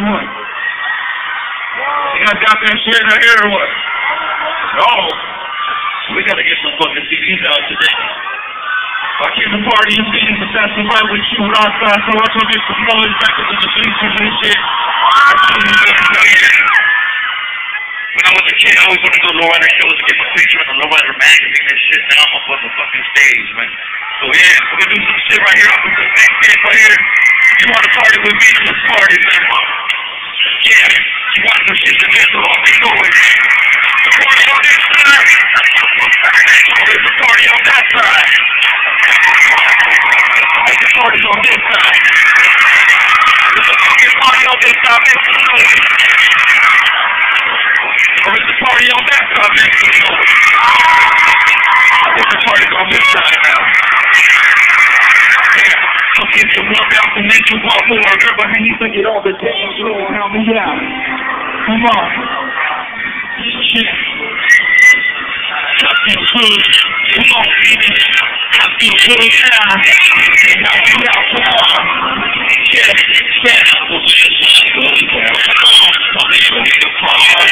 what? You got that shit in her ear or what? Oh, we gotta get some fucking CDs out today. I came to party and things, but that's the right with you outside, so I told you some noise back into the bleachers and shit. When I was a kid, I always wanted to go to lowrider shows to get my picture in the lowrider magazine and shit. Now I'm up on the fucking stage, man. So yeah, we're gonna do some shit right here off of this back kid right here. You wanna party with me? Let's party, man. Yeah, you want some shit to get the off the noise. The party on this side. There's a party on that side. There's a party on this side. There's a fucking party on this side, man. Or is the party on that side, man? There's a party on this side now. Yeah, so get your work out and then you want more. Girl, and you think it all the damn slow. Help me out. Come on. Shit. I feel good. Come on, baby. I feel good now. Help me out. Come on. Yeah, yeah. Come on. I'm able to get a party.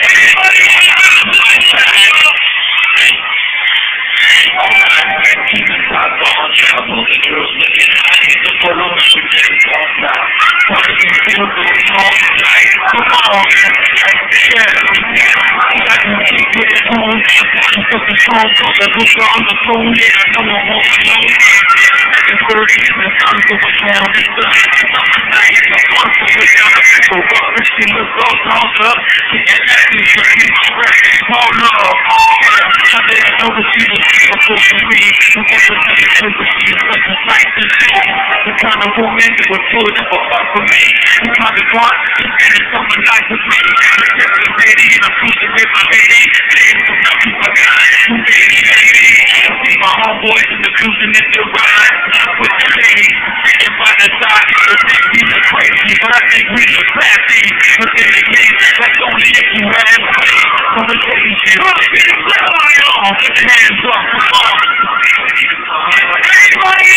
The kind of woman that was full of a for me. The kind of one and it's someone like with me. The lady and I'm cruising with my lady. My homeboys in the cruising in the ride. With the lady sitting by the side. They think we look crazy, but I think we look classy. But then again, that's only if you have faith. So the lady shit, hands up, come on. Everybody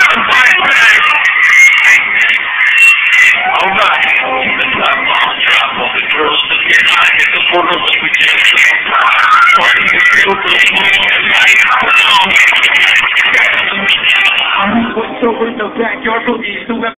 alright, the top on drop of the girls to get high, hit the portal like we just party the field for the night. I'm over in the backyard boogie.